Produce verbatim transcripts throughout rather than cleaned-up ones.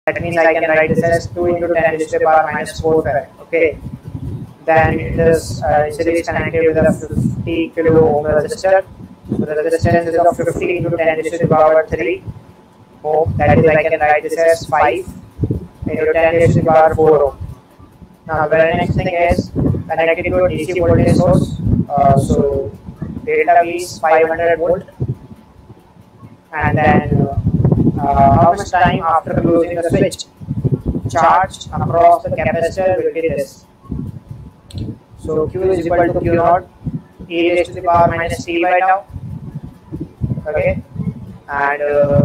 That means I can write this as two into ten raised to the power minus four farad. Okay. Then it is uh, is connected with a fifty kilo ohm resistor. So the resistance is of fifty into ten raised to the power three ohm. That is, I can write this as five into ten raised to the power four ohm. Now the very next thing is connected to a D C voltage source. Uh, so delta V is five hundred volt, and then uh, how much time after closing the switch charge across the capacitor will be this. So Q is equal to Q naught e raised to the power minus t by tau. Okay, and uh,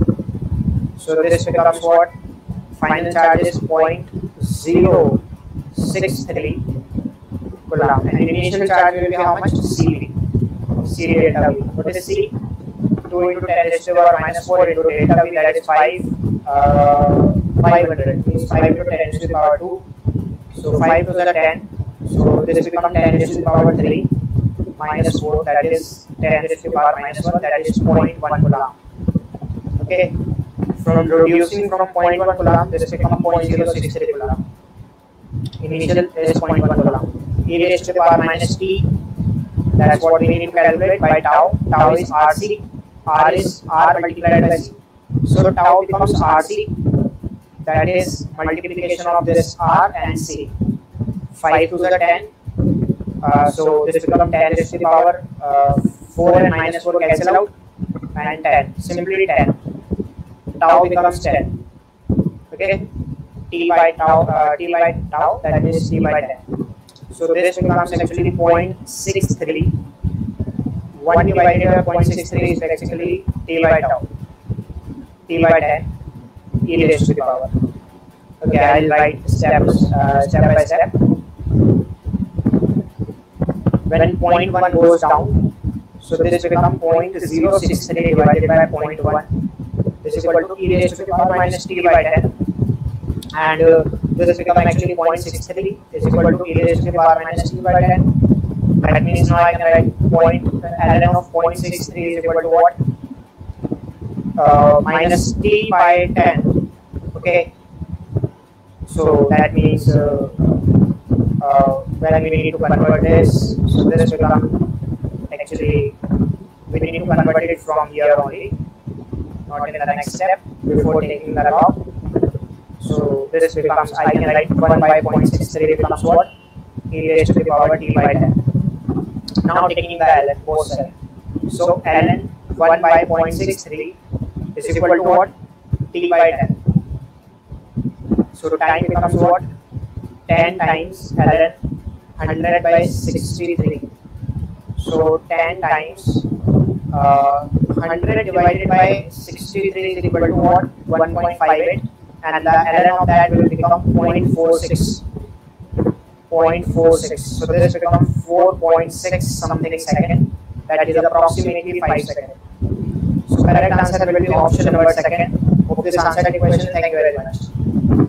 so this becomes what? Final charge is zero point zero six three coulomb, and initial charge will be how much? C V. C delta V. What is C? two into ten raised to the power minus four into delta V, that is five. Uh, five hundred means five into ten raised to the power two. So five to the ten. So this becomes ten raised to the power three minus four, that is ten raised to the power minus one, that is zero point one coulomb. Okay. From reducing from zero point one coulomb, this becomes zero point zero six three coulomb. Initial is zero point one coulomb. E raised to the power minus t, that's what we need to calculate by tau. Tau is R C. R is R multiplied by C. So tau becomes R C, that is multiplication of this R and C. five to the ten. Uh, so this becomes ten raised to the power uh, four and minus four cancel out, and ten. Simply ten. Tau becomes ten. Okay. T by tau, uh, T by tau, that is T by ten. So this becomes actually zero point six three. one divided by zero point six three is basically T by tau. T by ten. E raised to the power. Okay, I'll write steps, uh, step by step. When zero point one goes down, so this becomes zero point zero six three divided by zero point one. This is equal to e raised to the power minus t by ten. And uh, this becomes actually zero point six three is equal to e raised to the power minus t by ten. That means now I can write point ln of zero point six three is equal to what? Uh, minus t by ten. Okay. So that means uh, uh, when we need to convert this, so this becomes actually we need to convert it from here only, not in the next step before taking the log. So this becomes, I can write one by zero point six three becomes what? E raised to the power t by ten. Now taking the ln both sides. So ln one by zero point six three is equal to what? T by ten. So time becomes what? ten times ln one hundred by sixty-three. So ten times uh, one hundred divided by sixty-three is equal to what? one point five eight, and the ln of that will become zero point four six. zero point four six. So this becomes four point six something second. That is approximately five seconds. So correct answer will be option number second. Hope this answered the question. Thank you very much.